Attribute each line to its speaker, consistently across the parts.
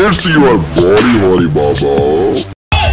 Speaker 1: It's your body, Holy Baba.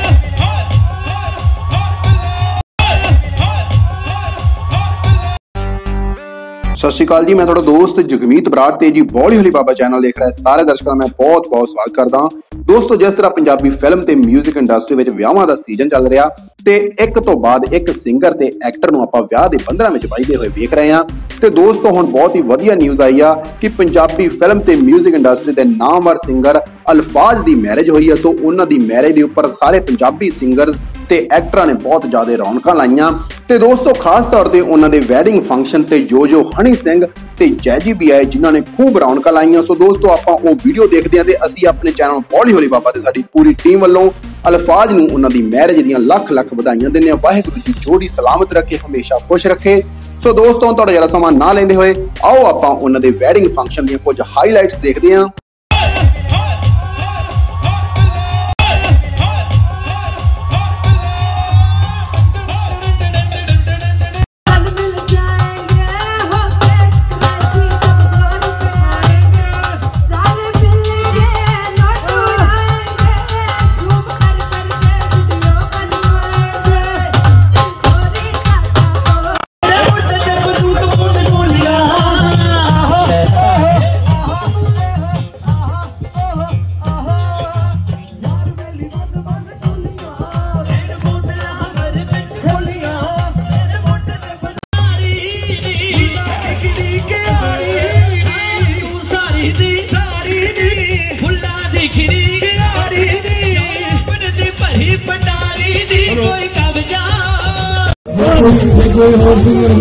Speaker 2: सत श्री अकाल जी, मैं थोड़ा दोस्त जगमीत बराड़ ते जी बॉडी होली बाबा चैनल देख रहा है सारे दर्शकों का मैं बहुत बहुत स्वागत करदा। दोस्तों, जिस तरह पंजाबी फिल्म ते म्यूजिक इंडस्ट्री विच विआहां दा सीजन चल रहा ते एक तो बाद एक सिंगर ते एक्टर नूं आपां विआह दे बंधनां विच बझदे होए वेख रहे हां। ते दोस्तों, हुण बहुत ही वधिया न्यूज़ आई आ कि पंजाबी फिल्म ते म्यूजिक इंडस्ट्री दे नामवर सिंगर अल्फाज दी मैरिज होई है। सो उन्हां दी मैरिज दे उपर सारे पंजाबी सिंगर्स ते एक्टरां ने बहुत ज्यादा रौनकां लाईयां। ते दोस्तों, खास तौर ते उन्हां दे वैडिंग फंक्शन ते जो हनी सिंह ते जैजी भी आए जिन्हां ने खूब रौनकां लाईयां। सो दोस्तों, आपां वो वीडियो देखदे हां ते असीं अपने चैनल बॉडी होली बाबा ते साडी पूरी टीम वल्लों अल्फाज नूं उन्हां दी मैरिज दीयां लख लख बधाईयां दिंदे हां। वाहिगुरू जी जोड़ी सलामत रखे, हमेशा खुश रखे। सो दोस्तों, थोड़ा जरा समा ना लेंदे होए आओ आपां उन्हां दे वैडिंग फंक्शन दीयां कुछ हाईलाइट्स देखदे हां।
Speaker 3: कोई और singer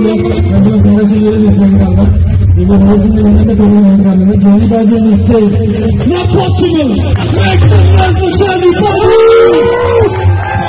Speaker 3: not possible. Make some noise for Jazzy Bobby.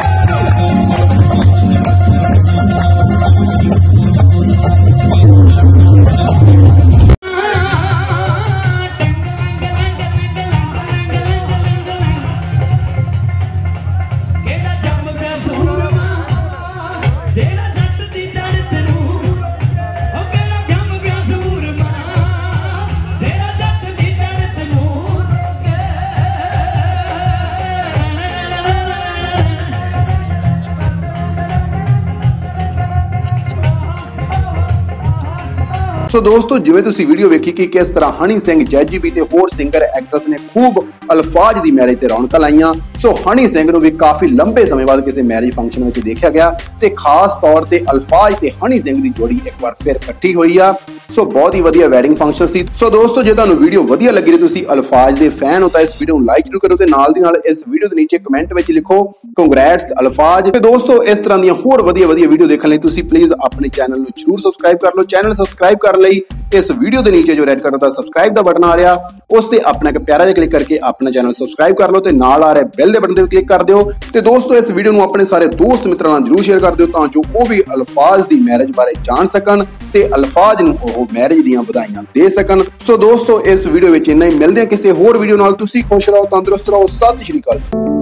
Speaker 2: So दोस्तों, जिवें तुसीं वीडियो वेखी कि किस तरह हनी सिंह जैजी भी ते होर सिंगर एक्ट्रेस ने खूब अल्फाज दी मैरिज ते रौनकां लाईयां। सो हनी सिंह नूं भी काफी लंबे समय बाद किसी मैरिज फंक्शन में देखा गया ते खास तौर ते अल्फाज ते हनी सिंह दी जोड़ी एक बार फिर इकट्ठी हुई आ। सो बहुत ही वधिया वैडिंग फंक्शन सी। सो दोस्तों, जे तुहानूं वीडियो वधिया लगी ते तुसीं अल्फाज दे फैन हो तां इस वीडियो नूं लाइक जरूर करो ते नाल दी नाल इस वीडियो दे नीचे कमेंट विच लिखो कंग्रैट्स अल्फाज। ते दोस्तों, इस तरह दी होर वधिया वीडियो देखण लई तुसीं प्लीज अपने चैनल नूं जरूर सबसक्राइब कर लो। चैनल सबसक्राइब कर लई इस वीडियो के नीचे जो रेड कलर का सब्सक्राइब का बटन आ रहा उस ते अपना एक प्यारा जिहा क्लिक करके अपना चैनल सबसक्राइब कर लो ते नाल आ रहे बेल के बटन ते क्लिक कर दिओ। ते दोस्तों, इस वीडियो नूं अपने सारे दोस्त मित्रां नाल जरूर शेयर कर दिओ तां जो वो भी अल्फाज दी मैरिज बारे जान सकन ते अल्फाज नूं ओह मैरिज दीयां बधाईयां दे सकन। सो दोस्तों, इस वीडियो विच इन्ना ही। मिलदे हां किसी होर वीडियो नाल। तुसीं खुश रहो, तंदुरुस्त रहो। सत श्री अकाल।